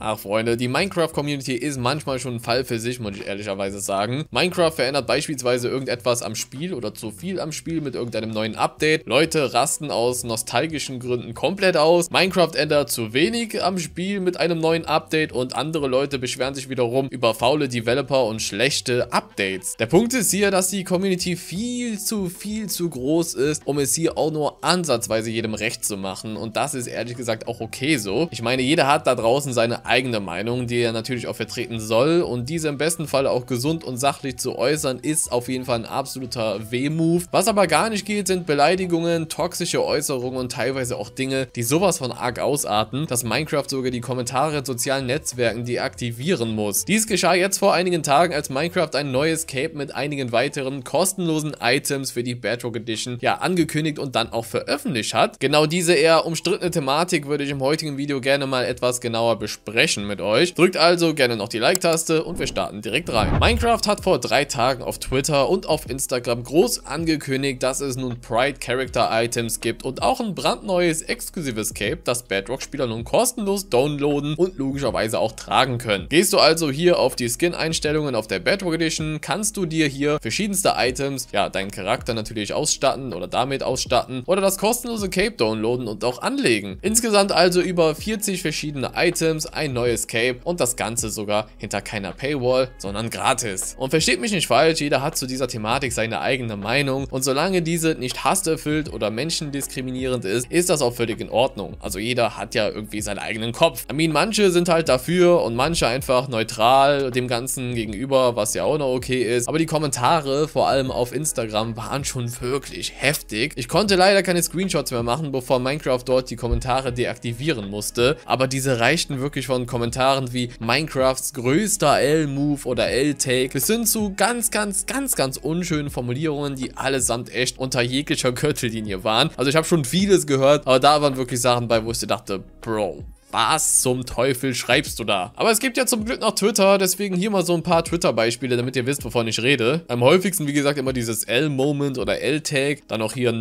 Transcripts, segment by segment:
Ach Freunde, die Minecraft-Community ist manchmal schon ein Fall für sich, muss ich ehrlicherweise sagen. Minecraft verändert beispielsweise irgendetwas am Spiel oder zu viel am Spiel mit irgendeinem neuen Update. Leute rasten aus nostalgischen Gründen komplett aus. Minecraft ändert zu wenig am Spiel mit einem neuen Update und andere Leute beschweren sich wiederum über faule Developer und schlechte Updates. Der Punkt ist hier, dass die Community viel zu groß ist, um es hier auch nur ansatzweise jedem recht zu machen, und das ist ehrlich gesagt auch okay so. Ich meine, jeder hat da draußen seine eigene Meinung, die er natürlich auch vertreten soll, und diese im besten Fall auch gesund und sachlich zu äußern, ist auf jeden Fall ein absoluter W-Move. Was aber gar nicht geht, sind Beleidigungen, toxische Äußerungen und teilweise auch Dinge, die sowas von arg ausarten, dass Minecraft sogar die Kommentare in sozialen Netzwerken deaktivieren muss. Dies geschah jetzt vor einigen Tagen, als Minecraft ein neues Cape mit einigen weiteren kostenlosen Items für die Bedrock Edition angekündigt und dann auch veröffentlicht hat. Genau diese eher umstrittene Thematik würde ich im heutigen Video gerne mal etwas genauer besprechen mit euch. Drückt also gerne noch die Like-Taste und wir starten direkt rein. Minecraft hat vor 3 Tagen auf Twitter und auf Instagram groß angekündigt, dass es nun Pride Character Items gibt und auch ein brandneues exklusives Cape, das Bedrock-Spieler nun kostenlos downloaden und logischerweise auch tragen können. Gehst du also hier auf die Skin-Einstellungen auf der Bedrock Edition, kannst du dir hier verschiedenste Items, deinen Charakter natürlich ausstatten oder damit ausstatten oder das kostenlose Cape downloaden und auch anlegen. Insgesamt also über 40 verschiedene Items, ein neues Cape und das Ganze sogar hinter keiner Paywall, sondern gratis. Und versteht mich nicht falsch, jeder hat zu dieser Thematik seine eigene Meinung und solange diese nicht hasserfüllt oder menschendiskriminierend ist das auch völlig in Ordnung. Also jeder hat ja irgendwie seinen eigenen Kopf. I mean, manche sind halt dafür und manche einfach neutral dem Ganzen gegenüber, was ja auch noch okay ist. Aber die Kommentare, vor allem auf Instagram, waren schon wirklich heftig. Ich konnte leider keine Screenshots mehr machen, bevor Minecraft dort die Kommentare deaktivieren musste. Aber diese reichten wirklich von Kommentaren wie Minecrafts größter L-Move oder L-Take bis hin zu ganz unschönen Formulierungen, die allesamt echt unter jeglicher Gürtellinie waren. Also ich habe schon vieles gehört, aber da waren wirklich Sachen bei, wo ich dachte, Bro, was zum Teufel schreibst du da? Aber es gibt ja zum Glück noch Twitter, deswegen hier mal so ein paar Twitter-Beispiele, damit ihr wisst, wovon ich rede. Am häufigsten, wie gesagt, immer dieses L-Moment oder L-Tag, dann auch hier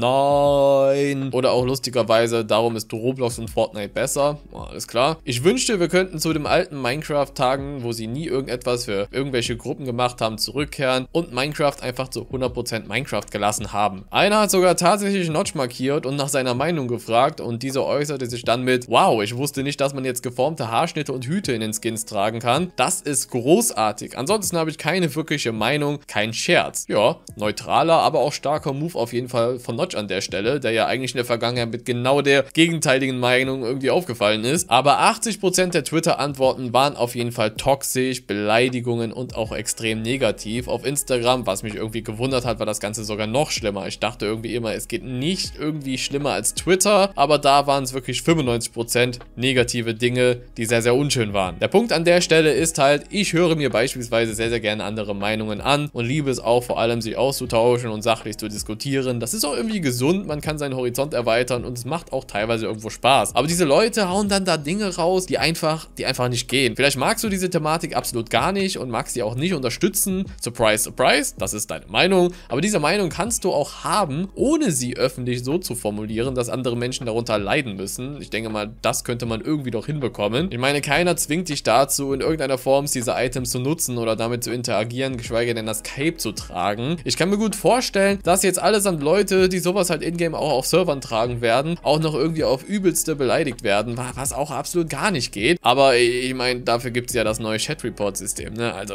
Nein oder auch lustigerweise, darum ist Roblox und Fortnite besser. Alles klar. Ich wünschte, wir könnten zu dem alten Minecraft-Tagen, wo sie nie irgendetwas für irgendwelche Gruppen gemacht haben, zurückkehren und Minecraft einfach zu 100% Minecraft gelassen haben. Einer hat sogar tatsächlich Notch markiert und nach seiner Meinung gefragt und dieser äußerte sich dann mit: Wow, ich wusste nicht, dass man jetzt geformte Haarschnitte und Hüte in den Skins tragen kann. Das ist großartig. Ansonsten habe ich keine wirkliche Meinung, kein Scherz. Ja, neutraler, aber auch starker Move auf jeden Fall von Notch an der Stelle, der ja eigentlich in der Vergangenheit mit genau der gegenteiligen Meinung irgendwie aufgefallen ist. Aber 80% der Twitter-Antworten waren auf jeden Fall toxisch, Beleidigungen und auch extrem negativ. Auf Instagram, was mich irgendwie gewundert hat, war das Ganze sogar noch schlimmer. Ich dachte irgendwie immer, es geht nicht irgendwie schlimmer als Twitter, aber da waren es wirklich 95% negative Dinge, die sehr unschön waren. Der Punkt an der Stelle ist halt, ich höre mir beispielsweise sehr gerne andere Meinungen an und liebe es auch vor allem, sich auszutauschen und sachlich zu diskutieren. Das ist auch irgendwie gesund, man kann seinen Horizont erweitern und es macht auch teilweise irgendwo Spaß. Aber diese Leute hauen dann da Dinge raus, die einfach nicht gehen. Vielleicht magst du diese Thematik absolut gar nicht und magst sie auch nicht unterstützen. Surprise, surprise, das ist deine Meinung. Aber diese Meinung kannst du auch haben, ohne sie öffentlich so zu formulieren, dass andere Menschen darunter leiden müssen. Ich denke mal, das könnte man irgendwie doch hinbekommen. Ich meine, keiner zwingt dich dazu, in irgendeiner Form diese Items zu nutzen oder damit zu interagieren, geschweige denn das Cape zu tragen. Ich kann mir gut vorstellen, dass jetzt allesamt Leute, die sowas halt in-game auch auf Servern tragen werden, auch noch irgendwie auf übelste beleidigt werden, was auch absolut gar nicht geht. Aber ich meine, dafür gibt es ja das neue Chat-Report-System, ne? Also,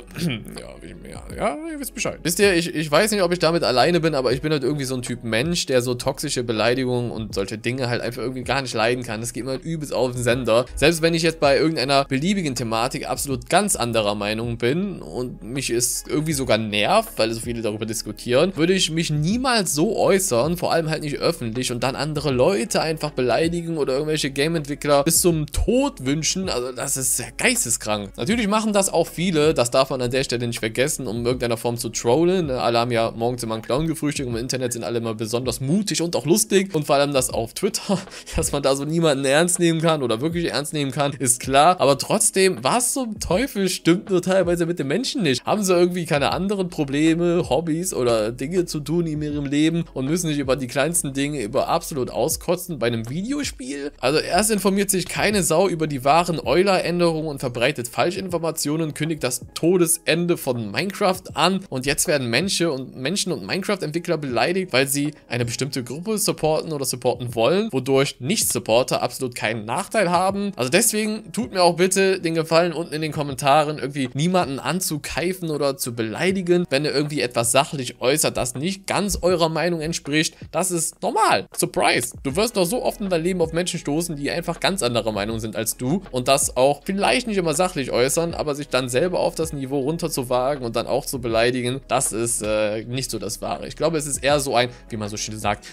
ja, ihr wisst Bescheid. Wisst ihr, ich weiß nicht, ob ich damit alleine bin, aber ich bin halt irgendwie so ein Typ Mensch, der so toxische Beleidigungen und solche Dinge halt einfach irgendwie gar nicht leiden kann. Das geht mir halt übelst auf den Sender. Selbst wenn ich jetzt bei irgendeiner beliebigen Thematik absolut ganz anderer Meinung bin und mich es irgendwie sogar nervt, weil so viele darüber diskutieren, würde ich mich niemals so äußern, vor allem halt nicht öffentlich und dann andere Leute einfach beleidigen oder irgendwelche Game-Entwickler bis zum Tod wünschen. Also das ist sehr geisteskrank. Natürlich machen das auch viele, das darf man an der Stelle nicht vergessen, um in irgendeiner Form zu trollen. Alle haben ja morgens immer einen Clown gefrühstückt und im Internet sind alle immer besonders mutig und auch lustig und vor allem das auf Twitter, dass man da so niemanden ernst nehmen kann oder wirklich wirklich ernst nehmen kann, ist klar. Aber trotzdem, was zum Teufel stimmt nur teilweise mit den Menschen nicht? Haben sie irgendwie keine anderen Probleme, Hobbys oder Dinge zu tun in ihrem Leben und müssen sich über die kleinsten Dinge über absolut auskotzen bei einem Videospiel? Also erst informiert sich keine Sau über die wahren Euler-Änderungen und verbreitet Falschinformationen, kündigt das Todesende von Minecraft an und jetzt werden Menschen und Minecraft-Entwickler beleidigt, weil sie eine bestimmte Gruppe supporten oder supporten wollen, wodurch Nicht-Supporter absolut keinen Nachteil haben. Also deswegen tut mir auch bitte den Gefallen, unten in den Kommentaren irgendwie niemanden anzukeifen oder zu beleidigen, wenn er irgendwie etwas sachlich äußert, das nicht ganz eurer Meinung entspricht. Das ist normal. Surprise! Du wirst doch so oft in deinem Leben auf Menschen stoßen, die einfach ganz anderer Meinung sind als du und das auch vielleicht nicht immer sachlich äußern, aber sich dann selber auf das Niveau runterzuwagen und dann auch zu beleidigen, das ist nicht so das Wahre. Ich glaube, es ist eher so ein, wie man so schön sagt,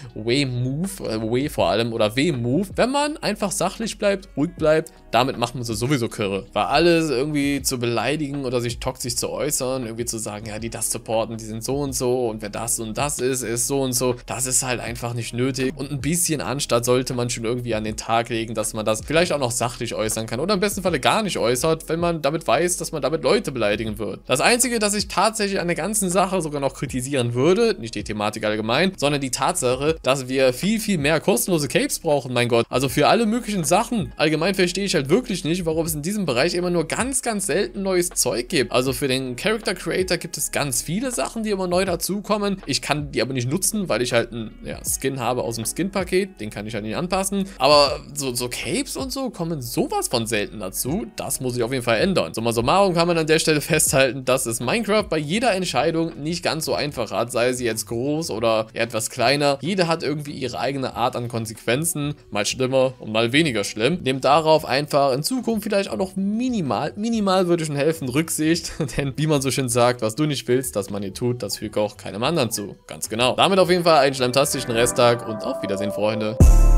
Way vor allem oder W-Move, wenn man einfach sachlich bleibt, ruhig bleibt, damit macht man sie sowieso kirre. Weil alles irgendwie zu beleidigen oder sich toxisch zu äußern, irgendwie zu sagen, ja, die das supporten, die sind so und wer das und das ist so und so, das ist halt einfach nicht nötig und ein bisschen Anstand sollte man schon irgendwie an den Tag legen, dass man das vielleicht auch noch sachlich äußern kann oder im besten Falle gar nicht äußert, wenn man damit weiß, dass man damit Leute beleidigen wird. Das Einzige, das ich tatsächlich an der ganzen Sache sogar noch kritisieren würde, nicht die Thematik allgemein, sondern die Tatsache, dass wir viel, viel mehr kostenlose Capes brauchen, mein Gott. Also für alle möglichen Sachen. Allgemein verstehe ich halt wirklich nicht, warum es in diesem Bereich immer nur ganz, ganz selten neues Zeug gibt. Also für den Character Creator gibt es ganz viele Sachen, die immer neu dazukommen. Ich kann die aber nicht nutzen, weil ich halt einen Skin habe aus dem Skin-Paket. Den kann ich halt nicht anpassen. Aber so Capes und so kommen sowas von selten dazu. Das muss sich auf jeden Fall ändern. Summa summarum kann man an der Stelle festhalten, dass es Minecraft bei jeder Entscheidung nicht ganz so einfach hat, sei sie jetzt groß oder etwas kleiner. Jede hat irgendwie ihre eigene Art an Konsequenzen, mal schlimmer und mal weniger schlimm. Nehmt darauf einfach in Zukunft vielleicht auch noch minimal würde schon helfen, Rücksicht, denn wie man so schön sagt, was du nicht willst, dass man dir tut, das füge auch keinem anderen zu. Ganz genau. Damit auf jeden Fall einen schlimmtastischen Resttag und auf Wiedersehen, Freunde.